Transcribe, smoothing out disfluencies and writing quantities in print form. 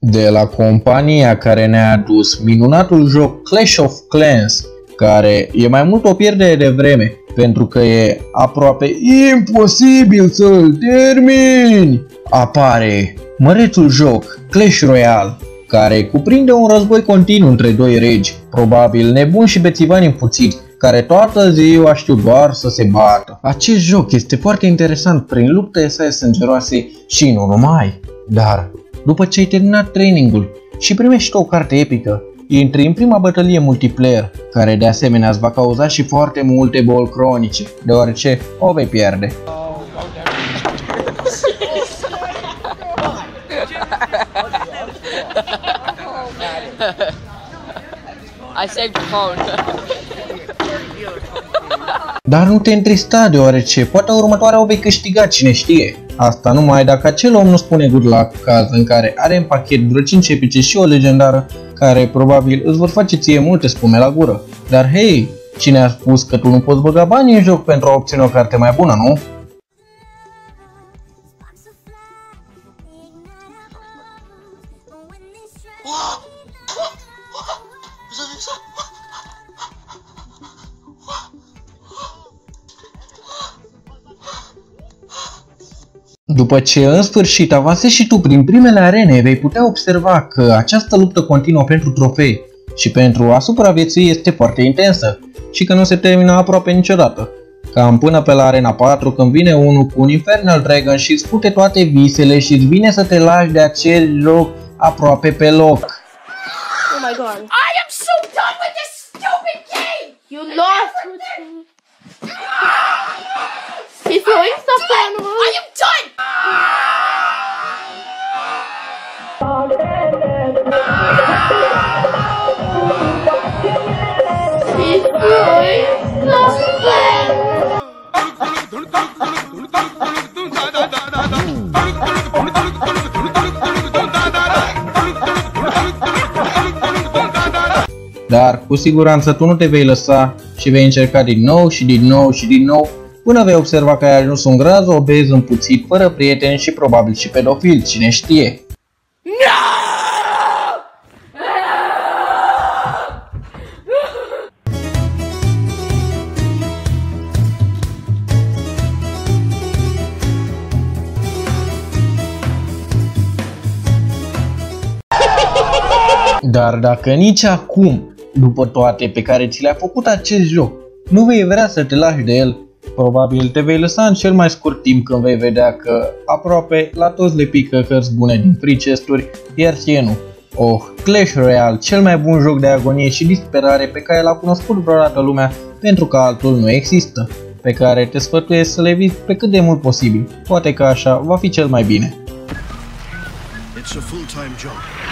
de la compania care ne-a adus minunatul joc Clash of Clans, care e mai mult o pierdere de vreme, pentru că e aproape imposibil să-l termini. Apare mărețul joc Clash Royale, care cuprinde un război continuu între doi regi, probabil nebuni și bețivani împuțiți, care toată ziua știu doar să se bată. Acest joc este foarte interesant prin lupte sale sângeroase și nu numai. Dar, după ce ai terminat trainingul și primești o carte epică, intri în prima bătălie multiplayer, care de asemenea îți va cauza și foarte multe boli cronice, deoarece o vei pierde. I saved the phone. Dar nu te întrista, deoarece poate următoarea o vei câștiga, cine știe. Asta numai dacă acel om nu spune good luck, caz în care are în pachet vreo 5 epice și o legendară, care probabil îți vor face ție multe spume la gură. Dar hei, cine a spus că tu nu poți băga bani în joc pentru a obține o carte mai bună, nu? După ce în sfârșit avansezi și tu prin primele arene, vei putea observa că această luptă continuă pentru trofei și pentru a supraviețui este foarte intensă și că nu se termină aproape niciodată. Cam până pe la arena 4, când vine unul cu un Infernal Dragon și îți pute toate visele și îți vine să te lași de acel joc aproape pe loc. Oh my god. I am so done with this stupid game! You lost! He's throwing stuff down the road. I am done! He's throwing stuff down. Dar cu siguranță tu nu te vei lăsa și vei încerca din nou și din nou și din nou, până vei observa că ai ajuns un graz obez, împuțit, fără prieteni și probabil și pedofil, cine știe. Dar dacă nici acum, după toate pe care ți le-a făcut acest joc, nu vei vrea să te lași de el, probabil te vei lăsa în cel mai scurt timp când vei vedea că aproape la toți le pică cărți bune din free chest-uri, iar ție nu. Oh, Clash Royale, cel mai bun joc de agonie și disperare pe care l-a cunoscut vreodată lumea, pentru că altul nu există, pe care te sfătuiesc să le vizi pe cât de mult posibil, poate că așa va fi cel mai bine. It's a full-time job.